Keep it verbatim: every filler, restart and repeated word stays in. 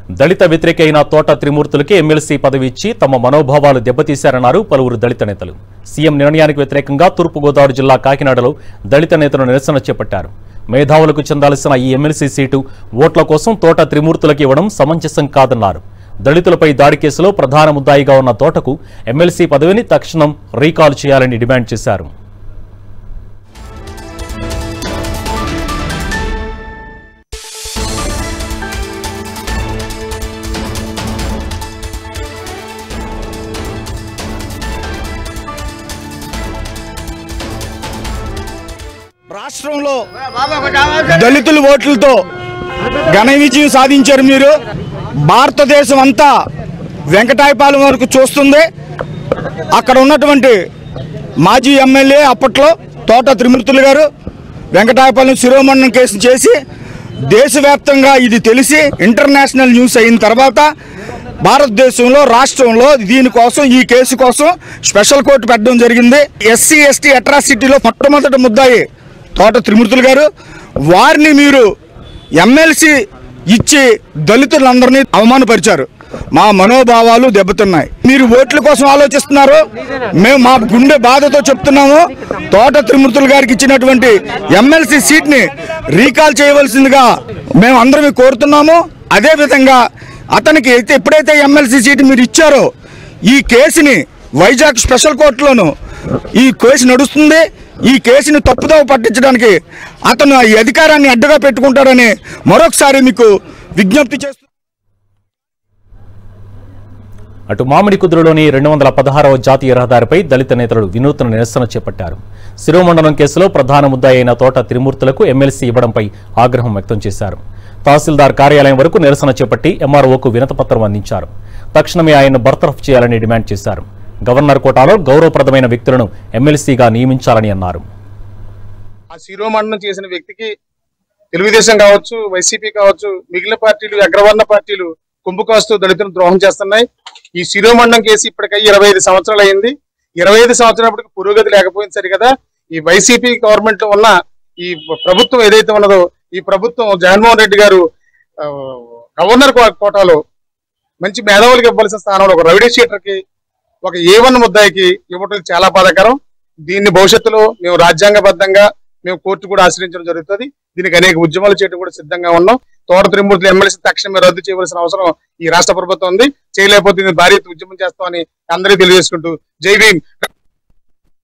దళిత వ్యతిరేక అయిన తోట త్రిమూర్తులకి ఎమ్మెల్సీ పదవి ఇచ్చి తమ మనోభావాలు దెబ్బతీశారన్నారు పలువురు దళిత నేతలు. సీఎం నిర్ణయానికి వ్యతిరేకంగా తూర్పుగోదావరి జిల్లా కాకినాడలో దళిత నేతలు నిరసన చేపట్టారు. మేధావులకు చెందాల్సిన ఈ ఎమ్మెల్సీ సీటు ఓట్ల కోసం తోట త్రిమూర్తులకు ఇవ్వడం సమంజసం కాదన్నారు. దళితులపై దాడి కేసులో ప్రధాన ముద్దాయిగా ఉన్న తోటకు ఎమ్మెల్సీ పదవిని తక్షణం రీకాల్ చేయాలని డిమాండ్ చేశారు. రాష్ట్రంలో దళితుల ఓట్లతో ఘన విజయం సాధించారు. మీరు భారతదేశం అంతా వెంకటాయపాలెం వరకు చూస్తుంది. అక్కడ ఉన్నటువంటి మాజీ ఎమ్మెల్యే అప్పట్లో తోట త్రిమూర్తులు గారు వెంకటాయపాలెం శిరోమండనం కేసు చేసి దేశవ్యాప్తంగా ఇది తెలిసి ఇంటర్నేషనల్ న్యూస్ అయిన తర్వాత భారతదేశంలో రాష్ట్రంలో దీనికోసం ఈ కేసు కోసం స్పెషల్ కోర్టు పెట్టడం జరిగింది. ఎస్సీ ఎస్టీ అట్రాసిటీలో మొట్టమొదటి ముద్దాయి తోట త్రిమూర్తులు గారు. వారిని మీరు ఎమ్మెల్సీ ఇచ్చి దళితులందరినీ అవమానపరిచారు. మా మనోభావాలు దెబ్బతిన్నాయి. మీరు ఓట్ల కోసం ఆలోచిస్తున్నారు. మేము మా గుండె బాధతో చెప్తున్నాము. తోట త్రిమూర్తులు గారికి ఇచ్చినటువంటి ఎమ్మెల్సీ సీట్ని రీకాల్ చేయవలసిందిగా మేము అందరం కోరుతున్నాము. అదేవిధంగా అతనికి అయితే ఎప్పుడైతే ఎమ్మెల్సీ సీట్ మీరు ఇచ్చారో ఈ కేసుని వైజాగ్ స్పెషల్ కోర్టులోను ఈ కేసు నడుస్తుంది. ఈ కేసుని తప్పుదోవ పట్టించడానికి అతను ఈ అధికారాన్ని అడ్డుగా పెట్టుకుంటాడని మరొకసారి మీకు విజ్ఞప్తి చేస్తూ అటు మామిడికుదురులోని రెండు వందల పదహారవ జాతీయ రహదారిపై దళిత నేతలు వినూత్న నిరసన చేపట్టారు. శిరోమండలం కేసులో ప్రధాన ముద్దాయి అయిన తోట త్రిమూర్తులకు ఎమ్మెల్సీ ఇవ్వడంపై ఆగ్రహం వ్యక్తం చేశారు. తహసీల్దార్ కార్యాలయం వరకు నిరసన చేపట్టి ఎంఆర్ఓకు వినతిపత్రం అందించారు. తక్షణమే ఆయన్ను బర్తరఫ్ చేయాలని డిమాండ్ చేశారు. గవర్నర్ కోటాలో గౌరవప్రదమైన వ్యక్తులను ఎమ్మెల్సీగా నియమించాలని అన్నారు. ఆ శిరోమండనం చేసిన వ్యక్తికి తెలుగుదేశం కావచ్చు, వైసీపీ కావచ్చు, మిగిలిన పార్టీలు, అగ్రవర్ణ పార్టీలు కుంభకాస్తూ దళితులను ద్రోహం చేస్తున్నాయి. ఈ శిరోమండనం కేసు ఇప్పటికై ఇరవై ఐదు సంవత్సరాలు అయింది. ఇరవై ఐదు సంవత్సరాలప్పటికి పురోగతి లేకపోయింది సరి కదా. ఈ వైసీపీ గవర్నమెంట్ లో ఉన్న ఈ ప్రభుత్వం ఏదైతే ఉన్నదో ఈ ప్రభుత్వం జగన్మోహన్ రెడ్డి గారు గవర్నర్ కోటాలో మంచి మేధావులకు ఇవ్వాల్సిన స్థానంలో ఒక రౌడీ షీటర్ కి, ఒక ఏ వన్ ముద్దాయికి ఇవ్వటం చాలా బాధాకరం. దీన్ని భవిష్యత్తులో మేము రాజ్యాంగబద్ధంగా మేము కోర్టు కూడా ఆశ్రయించడం జరుగుతుంది. దీనికి అనేక ఉద్యమాలు చేయడం కూడా సిద్ధంగా ఉన్నాం. తోట త్రిమూర్తులు ఎమ్మెల్సీ తక్షణమే రద్దు చేయవలసిన అవసరం ఈ రాష్ట్ర ప్రభుత్వం ఉంది. చేయలేకపోతే భారీ ఉద్యమం చేస్తామని అందరికీ తెలియజేసుకుంటూ జై భీమ్.